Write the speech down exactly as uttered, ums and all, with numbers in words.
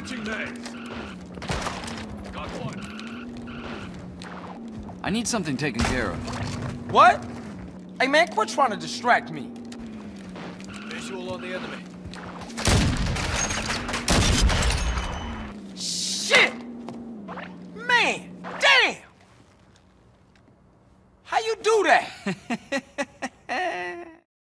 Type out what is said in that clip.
Switching mags. Got one. I need something taken care of. What? Hey man, quit trying to distract me. Visual on the enemy. Shit! Man, damn! How you do that?